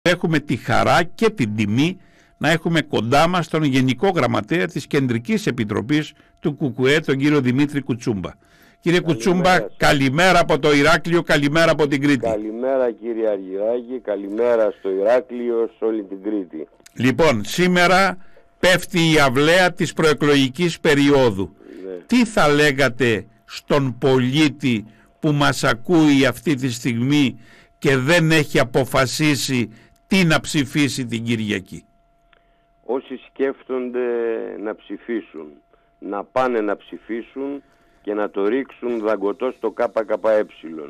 Έχουμε τη χαρά και την τιμή να έχουμε κοντά μας τον Γενικό Γραμματέα της Κεντρικής Επιτροπής του ΚΚΕ, τον κύριο Δημήτρη Κουτσούμπα. Κύριε Κουτσούμπα, καλημέρα από το Ηράκλειο, καλημέρα από την Κρήτη. Καλημέρα κύριε Αργυράκη, καλημέρα στο Ηράκλειο, σε όλη την Κρήτη. Λοιπόν, σήμερα πέφτει η αυλαία της προεκλογικής περίοδου. Ναι. Τι θα λέγατε στον πολίτη που μας ακούει αυτή τη στιγμή και δεν έχει αποφασίσει τι να ψηφίσει την Κυριακή? Όσοι σκέφτονται να ψηφίσουν, να πάνε να ψηφίσουν και να το ρίξουν δαγκωτό στο ΚΚΕ.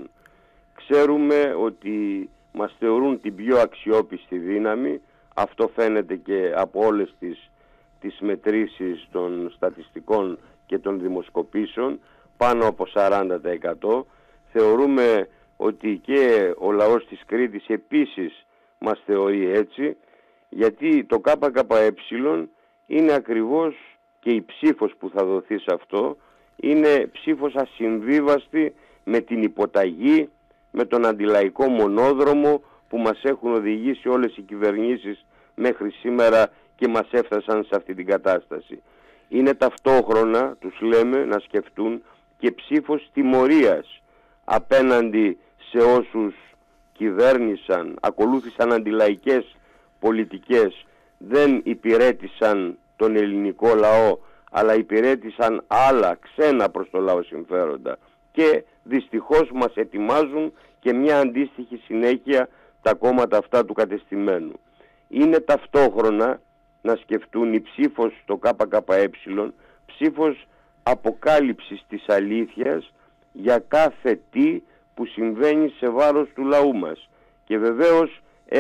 Ξέρουμε ότι μας θεωρούν την πιο αξιόπιστη δύναμη. Αυτό φαίνεται και από όλες τις μετρήσεις των στατιστικών και των δημοσκοπήσεων, πάνω από 40%. Θεωρούμε ότι και ο λαός της Κρήτης επίσης μας θεωρεί έτσι, γιατί το ΚΚΕ είναι ακριβώς, και η ψήφος που θα δοθεί σε αυτό είναι ψήφος ασυμβίβαστη με την υποταγή, με τον αντιλαϊκό μονόδρομο που μας έχουν οδηγήσει όλες οι κυβερνήσεις μέχρι σήμερα και μας έφτασαν σε αυτή την κατάσταση. Είναι ταυτόχρονα, τους λέμε, να σκεφτούν και ψήφος τιμωρίας απέναντι σε όσους κυβέρνησαν, ακολούθησαν αντιλαϊκές πολιτικές, δεν υπηρέτησαν τον ελληνικό λαό, αλλά υπηρέτησαν άλλα ξένα προς το λαό συμφέροντα, και δυστυχώς μας ετοιμάζουν και μια αντίστοιχη συνέχεια τα κόμματα αυτά του κατεστημένου. Είναι ταυτόχρονα να σκεφτούν η ψήφος στο ΚΚΕ, ψήφος αποκάλυψης της αλήθειας για κάθε τι που συμβαίνει σε βάρος του λαού μας. Και βεβαίως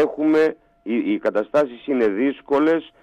οι καταστάσεις είναι δύσκολες,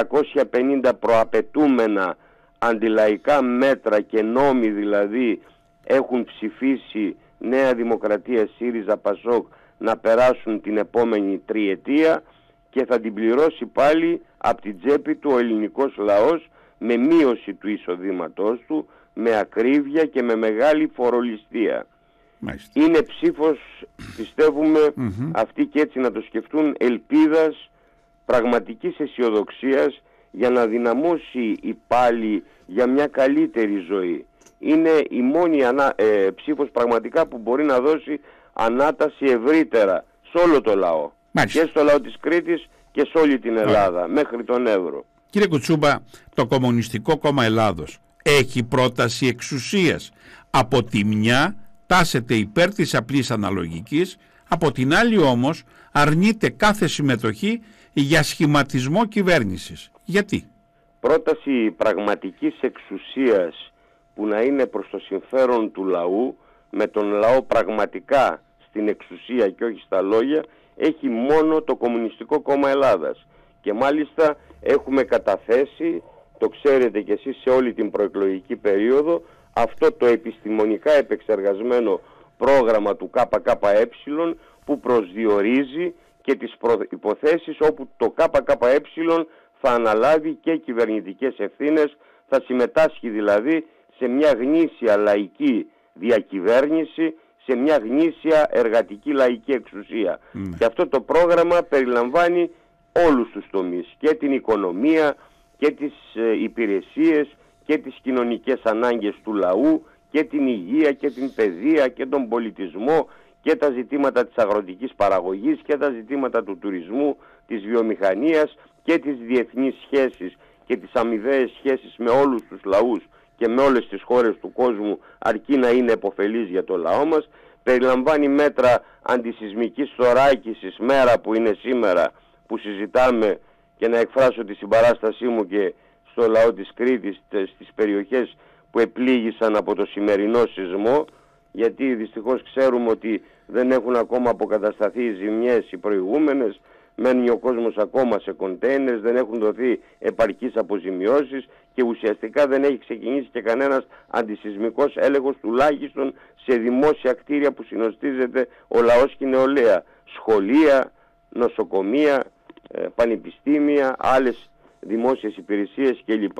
350 προαπαιτούμενα αντιλαϊκά μέτρα και νόμοι δηλαδή έχουν ψηφίσει Νέα Δημοκρατία, ΣΥΡΙΖΑ, ΠΑΣΟΚ να περάσουν την επόμενη τριετία, και θα την πληρώσει πάλι από την τσέπη του ο ελληνικός λαός, με μείωση του εισοδήματός του, με ακρίβεια και με μεγάλη φορολιστία. Μάλιστα. Είναι ψήφος, πιστεύουμε, αυτοί και έτσι να το σκεφτούν, ελπίδας, πραγματικής αισιοδοξίας για να δυναμώσει η πάλι για μια καλύτερη ζωή. Είναι η μόνη ψήφος πραγματικά που μπορεί να δώσει ανάταση ευρύτερα σε όλο το λαό. Μάλιστα. Και στο λαό της Κρήτης και σε όλη την Ελλάδα, μέχρι τον Εύρο. Κύριε Κουτσούμπα, το Κομμουνιστικό Κόμμα Ελλάδος έχει πρόταση εξουσίας. Από τη μια τάσεται υπέρ της απλής αναλογικής, από την άλλη όμως αρνείται κάθε συμμετοχή για σχηματισμό κυβέρνησης. Γιατί? Πρόταση πραγματικής εξουσίας που να είναι προς το συμφέρον του λαού, με τον λαό πραγματικά στην εξουσία και όχι στα λόγια, έχει μόνο το Κομμουνιστικό Κόμμα Ελλάδας. Και μάλιστα έχουμε καταθέσει, το ξέρετε κι εσείς, σε όλη την προεκλογική περίοδο, αυτό το επιστημονικά επεξεργασμένο πρόγραμμα του ΚΚΕ που προσδιορίζει και τις υποθέσεις όπου το ΚΚΕ θα αναλάβει και κυβερνητικές ευθύνες, θα συμμετάσχει δηλαδή σε μια γνήσια λαϊκή διακυβέρνηση, σε μια γνήσια εργατική λαϊκή εξουσία. Και αυτό το πρόγραμμα περιλαμβάνει όλους τους τομείς, και την οικονομία και τις υπηρεσίες και τις κοινωνικές ανάγκες του λαού και την υγεία και την παιδεία και τον πολιτισμό και τα ζητήματα της αγροτικής παραγωγής και τα ζητήματα του τουρισμού, της βιομηχανίας και τις διεθνείς σχέσεις και τις αμοιβαίες σχέσεις με όλους τους λαούς και με όλες τις χώρες του κόσμου, αρκεί να είναι επωφελής για το λαό μας. Περιλαμβάνει μέτρα αντισυσμικής θωράκισης, μέρα που είναι σήμερα που συζητάμε, και να εκφράσω τη συμπαράστασή μου και στο λαό της Κρήτης, στις περιοχές που επλήγησαν από το σημερινό σεισμό, γιατί δυστυχώς ξέρουμε ότι δεν έχουν ακόμα αποκατασταθεί οι ζημιές οι προηγούμενες, μένει ο κόσμος ακόμα σε κοντέινερς, δεν έχουν δοθεί επαρκείς αποζημιώσεις και ουσιαστικά δεν έχει ξεκινήσει και κανένας αντισυσμικός έλεγχος, τουλάχιστον σε δημόσια κτίρια που συνοστίζεται ο λαός και η νεολαία, σχολεία, νοσοκομεία, πανεπιστήμια, άλλες δημόσιες υπηρεσίες κλπ.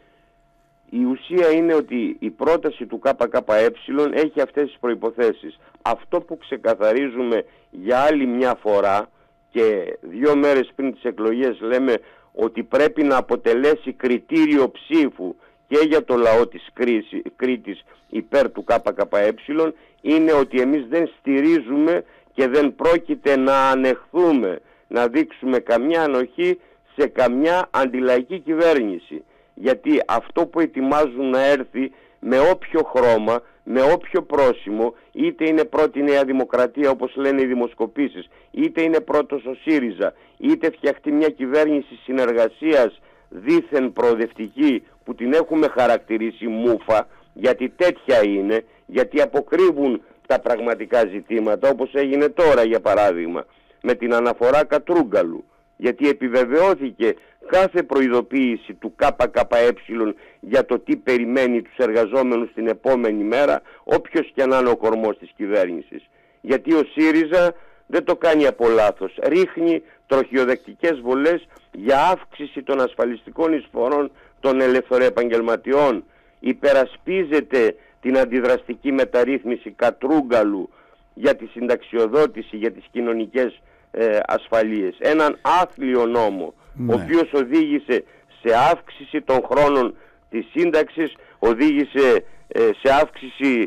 Η ουσία είναι ότι η πρόταση του ΚΚΕ έχει αυτές τις προϋποθέσεις. Αυτό που ξεκαθαρίζουμε για άλλη μια φορά και 2 μέρες πριν τις εκλογές λέμε ότι πρέπει να αποτελέσει κριτήριο ψήφου και για το λαό της Κρήτης υπέρ του ΚΚΕ, είναι ότι εμείς δεν στηρίζουμε και δεν πρόκειται να ανεχθούμε να δείξουμε καμιά ανοχή σε καμιά αντιλαϊκή κυβέρνηση. Γιατί αυτό που ετοιμάζουν να έρθει με όποιο χρώμα, με όποιο πρόσημο, είτε είναι πρώτη Νέα Δημοκρατία όπως λένε οι δημοσκοπήσεις, είτε είναι πρώτος ο ΣΥΡΙΖΑ, είτε φτιαχτεί μια κυβέρνηση συνεργασίας δήθεν προοδευτική που την έχουμε χαρακτηρίσει μούφα, γιατί τέτοια είναι, γιατί αποκρύβουν τα πραγματικά ζητήματα, όπως έγινε τώρα για παράδειγμα με την αναφορά Κατρούγκαλου, γιατί επιβεβαιώθηκε κάθε προειδοποίηση του ΚΚΕ για το τι περιμένει τους εργαζόμενους την επόμενη μέρα, όποιος και να είναι ο κορμός της κυβέρνησης. Γιατί ο ΣΥΡΙΖΑ δεν το κάνει από λάθος, ρίχνει τροχιοδεκτικές βολές για αύξηση των ασφαλιστικών εισφορών των ελευθεροεπαγγελματιών, υπερασπίζεται την αντιδραστική μεταρρύθμιση Κατρούγκαλου για τη συνταξιοδότηση, για τις κοινωνικές ασφαλείες. Έναν άθλιο νόμο, ο οποίος οδήγησε σε αύξηση των χρόνων της σύνταξης, οδήγησε σε αύξηση,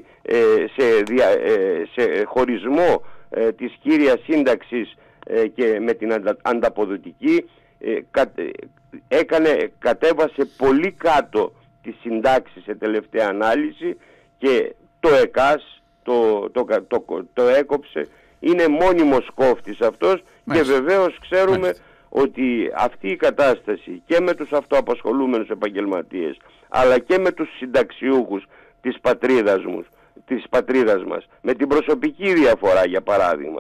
σε χωρισμό της κύριας σύνταξης και με την ανταποδοτική, κατέβασε πολύ κάτω τις συντάξεις σε τελευταία ανάλυση και το ΕΚΑΣ το έκοψε. Είναι μόνιμος κόφτης αυτός. Και βεβαίως ξέρουμε ότι αυτή η κατάσταση και με τους αυτοαπασχολούμενους επαγγελματίες αλλά και με τους συνταξιούχους της πατρίδας μας, με την προσωπική διαφορά για παράδειγμα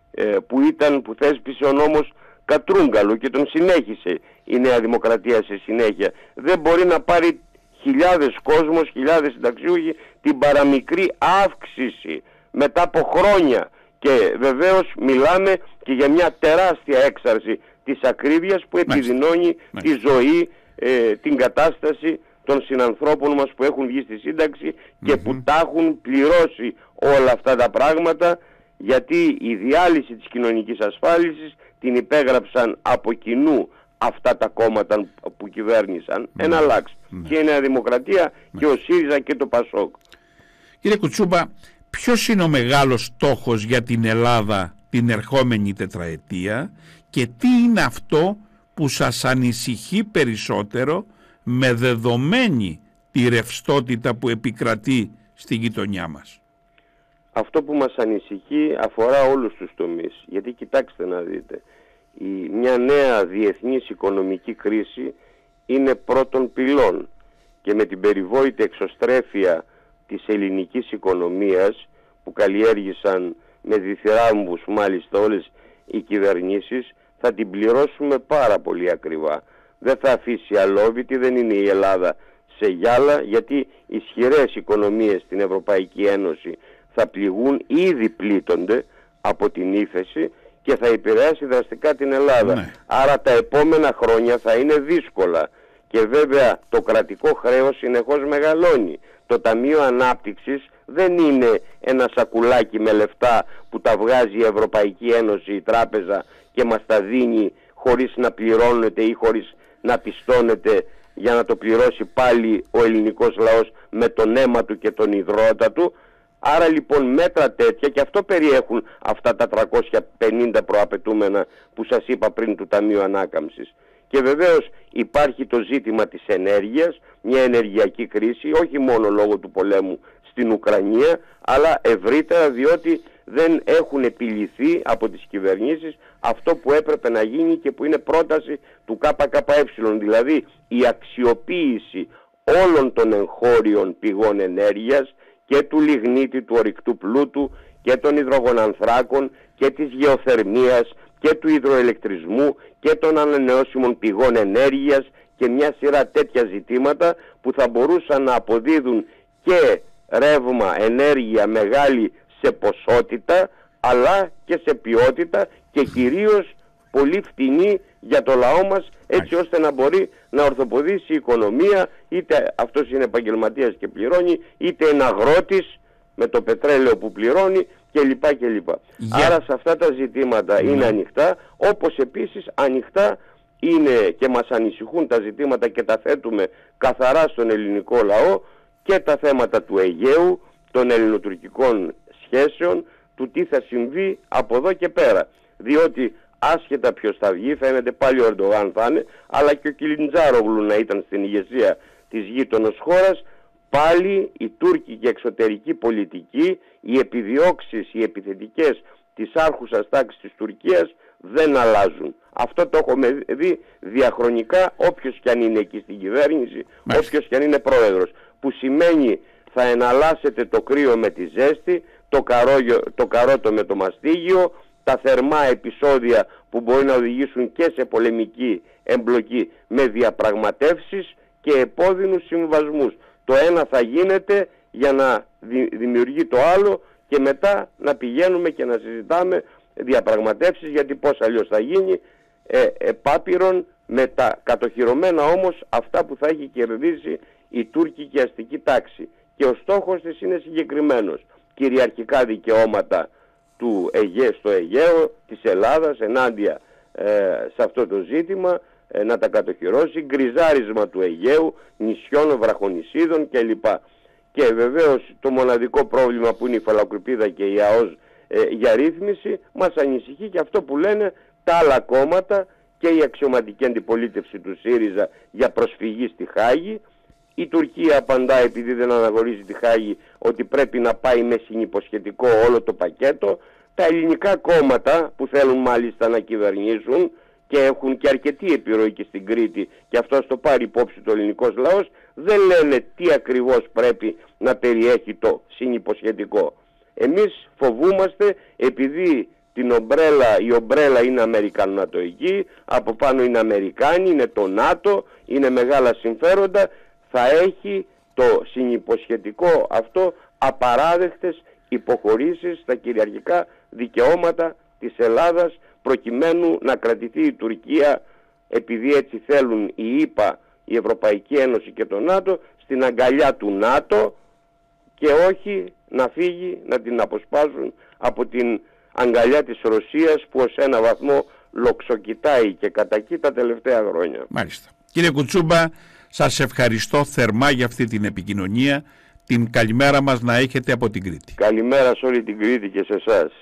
που θέσπισε ο νόμος Κατρούγκαλου και τον συνέχισε η Νέα Δημοκρατία σε συνέχεια, δεν μπορεί να πάρει χιλιάδες κόσμος, χιλιάδες συνταξιούχοι την παραμικρή αύξηση μετά από χρόνια. Και βεβαίως μιλάμε και για μια τεράστια έξαρση της ακρίβειας που επιδεινώνει τη ζωή, την κατάσταση των συνανθρώπων μας που έχουν βγει στη σύνταξη και που τα έχουν πληρώσει όλα αυτά τα πράγματα, γιατί η διάλυση της κοινωνικής ασφάλισης την υπέγραψαν από κοινού αυτά τα κόμματα που κυβέρνησαν. Εναλλάξ και η Νέα Δημοκρατία και ο ΣΥΡΙΖΑ και το ΠΑΣΟΚ. Κύριε Κουτσούπα, ποιος είναι ο μεγάλος στόχος για την Ελλάδα την ερχόμενη τετραετία και τι είναι αυτό που σας ανησυχεί περισσότερο με δεδομένη τη ρευστότητα που επικρατεί στη γειτονιά μας? Αυτό που μας ανησυχεί αφορά όλους τους τομείς, γιατί κοιτάξτε να δείτε, μια νέα διεθνής οικονομική κρίση είναι πρώτων πυλών και με την περιβόητη εξωστρέφεια της ελληνικής οικονομίας που καλλιέργησαν με διθυράμβους μάλιστα όλες οι κυβερνήσεις, θα την πληρώσουμε πάρα πολύ ακριβά. Δεν θα αφήσει αλόβητη, δεν είναι η Ελλάδα σε γυάλα, γιατί ισχυρές οικονομίες στην Ευρωπαϊκή Ένωση θα πληγούν, ήδη πλήττονται από την ύφεση και θα επηρεάσει δραστικά την Ελλάδα. Άρα τα επόμενα χρόνια θα είναι δύσκολα και βέβαια το κρατικό χρέος συνεχώς μεγαλώνει. Το Ταμείο Ανάπτυξης δεν είναι ένα σακουλάκι με λεφτά που τα βγάζει η Ευρωπαϊκή Ένωση, η τράπεζα και μας τα δίνει χωρίς να πληρώνεται ή χωρίς να πιστώνεται για να το πληρώσει πάλι ο ελληνικός λαός με τον αίμα του και τον υδρότα του. Άρα λοιπόν μέτρα τέτοια, και αυτό περιέχουν αυτά τα 350 προαπαιτούμενα που σας είπα πριν του Ταμείου Ανάκαμψης. Και βεβαίως υπάρχει το ζήτημα της ενέργειας, μια ενεργειακή κρίση, όχι μόνο λόγω του πολέμου στην Ουκρανία, αλλά ευρύτερα διότι δεν έχουν επιληθεί από τις κυβερνήσεις αυτό που έπρεπε να γίνει και που είναι πρόταση του ΚΚΕ, δηλαδή η αξιοποίηση όλων των εγχώριων πηγών ενέργειας και του λιγνίτη, του ορυκτού πλούτου και των υδρογονανθράκων και της γεωθερμίας και του υδροελεκτρισμού και των ανανεώσιμων πηγών ενέργειας και μια σειρά τέτοια ζητήματα που θα μπορούσαν να αποδίδουν και ρεύμα, ενέργεια μεγάλη σε ποσότητα αλλά και σε ποιότητα και κυρίως πολύ φτηνή για το λαό μας, έτσι ώστε να μπορεί να ορθοποδήσει η οικονομία, είτε αυτός είναι επαγγελματίας και πληρώνει, είτε είναι αγρότης με το πετρέλαιο που πληρώνει κλπ. Άρα σε αυτά τα ζητήματα είναι ανοιχτά, όπως επίσης ανοιχτά είναι και μας ανησυχούν τα ζητήματα και τα θέτουμε καθαρά στον ελληνικό λαό και τα θέματα του Αιγαίου, των ελληνοτουρκικών σχέσεων, του τι θα συμβεί από εδώ και πέρα. Διότι άσχετα ποιος θα βγει, φαίνεται πάλι ο Ερντογάν θα είναι, αλλά και ο Κιλιντζάρογλου να ήταν στην ηγεσία της γείτονος χώρας, πάλι η τουρκική εξωτερική πολιτική, οι επιδιώξεις, οι επιθετικές της άρχουσας τάξης της Τουρκίας δεν αλλάζουν. Αυτό το έχουμε δει διαχρονικά, όποιος κι αν είναι εκεί στην κυβέρνηση, όποιος κι αν είναι πρόεδρος. Που σημαίνει θα εναλλάσσεται το κρύο με τη ζέστη, το καρότο με το μαστίγιο, τα θερμά επεισόδια που μπορεί να οδηγήσουν και σε πολεμική εμπλοκή με διαπραγματεύσεις και επώδυνους συμβασμούς. Το ένα θα γίνεται για να δημιουργεί το άλλο και μετά να πηγαίνουμε και να συζητάμε διαπραγματεύσεις, γιατί πώς αλλιώς θα γίνει, επάπειρον με τα κατοχυρωμένα όμως αυτά που θα έχει κερδίσει η τουρκική αστική τάξη. Και ο στόχος της είναι συγκεκριμένος. Κυριαρχικά δικαιώματα στο Αιγαίο, της Ελλάδας ενάντια σε αυτό το ζήτημα, να τα κατοχυρώσει, γκριζάρισμα του Αιγαίου, νησιών, βραχονησίδων κλπ. Και βεβαίως το μοναδικό πρόβλημα που είναι η Φαλακρηπίδα και η ΑΟΣ για ρύθμιση, μας ανησυχεί και αυτό που λένε τα άλλα κόμματα και η αξιωματική αντιπολίτευση του ΣΥΡΙΖΑ για προσφυγή στη Χάγη. Η Τουρκία απαντά, επειδή δεν αναγνωρίζει τη Χάγη, ότι πρέπει να πάει με συνυποσχετικό όλο το πακέτο. Τα ελληνικά κόμματα που θέλουν μάλιστα να κυβερνήσουν και έχουν και αρκετή επιρροή και στην Κρήτη, και αυτό το πάρει υπόψη το ελληνικός λαός, δεν λένε τι ακριβώς πρέπει να περιέχει το συνυποσχετικό. Εμείς φοβούμαστε, επειδή η ομπρέλα είναι αμερικανονατοϊκή, από πάνω είναι Αμερικάνοι, είναι το ΝΑΤΟ, είναι μεγάλα συμφέροντα, θα έχει το συνυποσχετικό αυτό απαράδεκτες υποχωρήσεις στα κυριαρχικά δικαιώματα της Ελλάδας, προκειμένου να κρατηθεί η Τουρκία, επειδή έτσι θέλουν οι ΗΠΑ, η Ευρωπαϊκή Ένωση και το ΝΑΤΟ, στην αγκαλιά του ΝΑΤΟ, και όχι να φύγει, να την αποσπάσουν από την αγκαλιά της Ρωσίας, που ως ένα βαθμό λοξοκοιτάει και κατακεί τα τελευταία χρόνια. Μάλιστα. Κύριε Κουτσούμπα, σας ευχαριστώ θερμά για αυτή την επικοινωνία. Την καλημέρα μας να έχετε από την Κρήτη. Καλημέρα σε όλη την Κρήτη και σε εσάς.